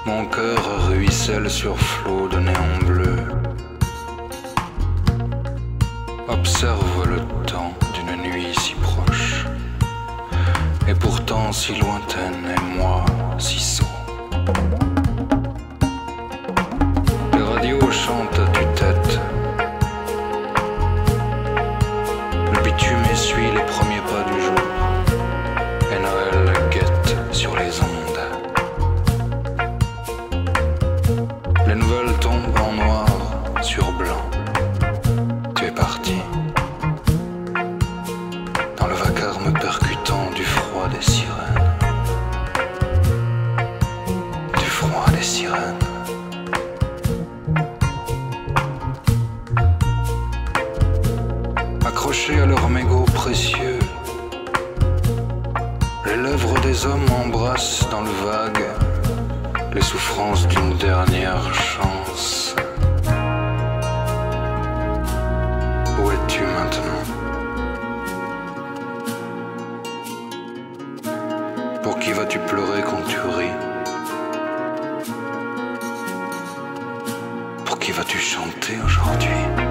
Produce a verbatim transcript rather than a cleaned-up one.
Mon cœur ruisselle sur flot de néon bleu. Observe le temps d'une nuit si proche, et pourtant si lointaine, et moi si sot. Les radios chantent à tue-tête. Le bitume essuie les premiers pas du jour, et Noël guette sur les ondes. Les nouvelles tombent en noir sur blanc. Tu es parti, dans le vacarme percutant du froid des sirènes. Du froid des sirènes. Accrochés à leurs mégots précieux, les lèvres des hommes embrassent dans le vague les souffrances d'une dernière chance. Où es-tu maintenant? Pour qui vas-tu pleurer quand tu ris? Pour qui vas-tu chanter aujourd'hui?